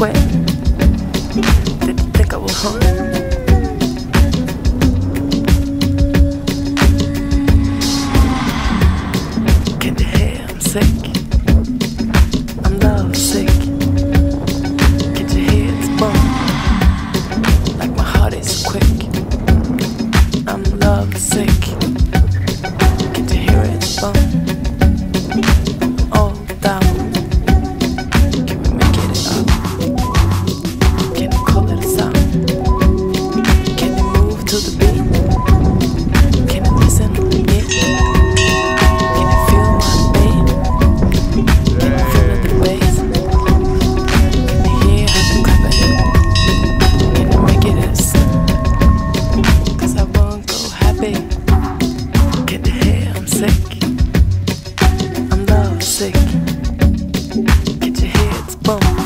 quit? Did you think I was home? Can you hear I'm sick? I'm love sick. Can you hear it's bump? Like my heart is quick. I'm love sick. Can you hear it bump? All down. Can we make it up? Can you call it a sound? Can you move to the beat? Can you listen again? Can you feel my pain? Can you feel the bass? Can you hear how they clap it? Can you make it a sound? 'Cause I won't go happy. Can you hear I'm sick? I'm love sick. Can you hear it's bump?